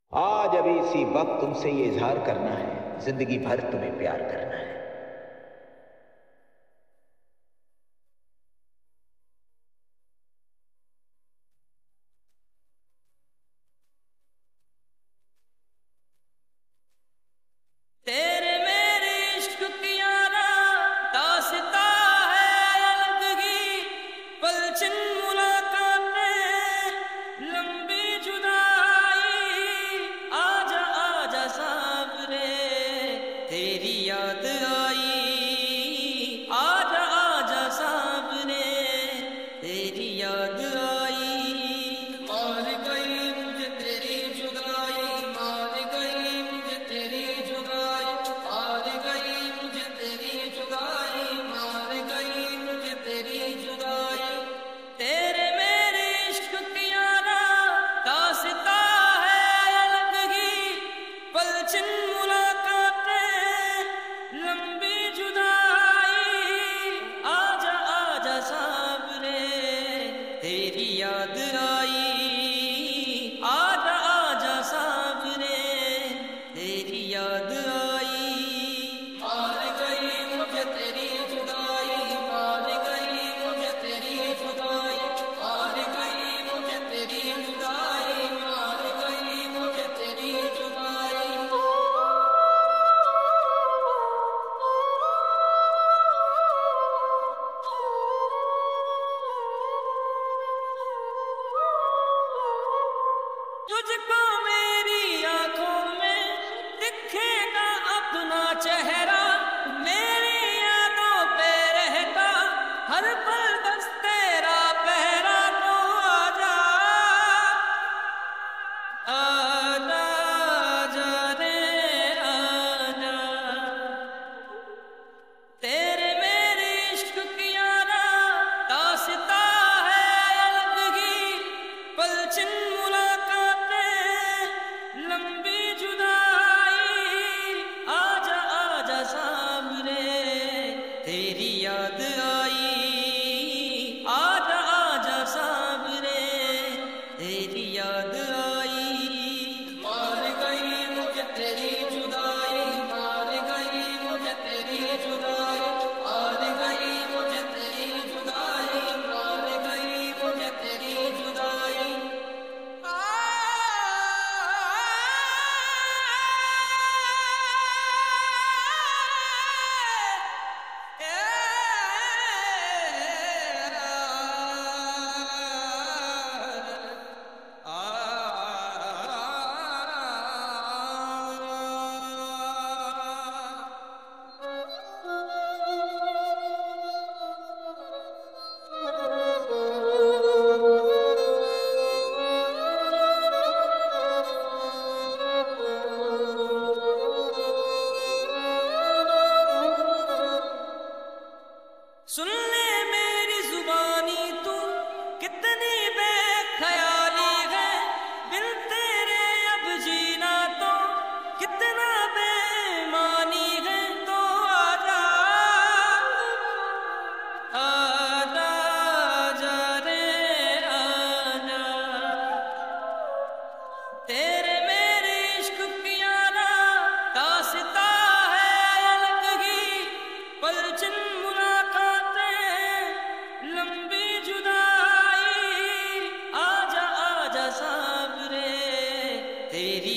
आज अभी इसी वक्त तुमसे ये इजहार करना है, जिंदगी भर तुम्हें प्यार करना है। तेरे मेरे इश्क की यारा दास्ता है अलग ही, पलछिन मुलाकातें लंबी जुदाई। आजा आजा साबरे तेरी याद आई, आजा आजा साबरे तेरी याद आई। मार गई मुझे तेरी जुदाई, मार गई मुझे तेरी जुदाई, मार गई मुझे तेरी जुदाई, मार गई मुझे तेरी जुदाई। तेरे मेरे इश्क की यारा दास्ता है अलग ही, पलछिन मुलाकातें लंबी जुदाई। आजा आजा साबरे तेरी याद आई, आजा आजा साबरे तेरी याद आई। मार गई मुझे तेरी जुदाई, मार गई मुझे तेरी जुदाई, मार गई मुझे तेरी जुदाई, मार गई मुझे तेरी जुदाई। तुझको मेरी आंखों में दिखेगा अपना चेहरा, मेरी यादों पे रहता हर पल बस तेरा पहरा। तो आजा आजा आजा रे आजा, तेरे मेरे इश्क की यारा दास्ता है अलग ही, पलछिन मुलाकातें लंबी जुदाई। आजा आजा साबरे तेरी याद आई, आजा आजा साबरे तेरी याद आई। मार गई मुझे तेरी जुदाई, मार गई मुझे तेरी जुदाई, मार गई मुझे तेरी जुदाई, मार गई मुझे तेरी जुदाई। सुन ले मेरी जुबानी तू कितनी बेख्याली है, बिन तेरे अब जीना तो कितना बेईमानी है। तो आजा आजा आजा रे आजा, तेरे मेरे इश्क की यारा दास्ता है अलग ही, पलछिन लंबी जुदाई। आजा आजा साबरे तेरी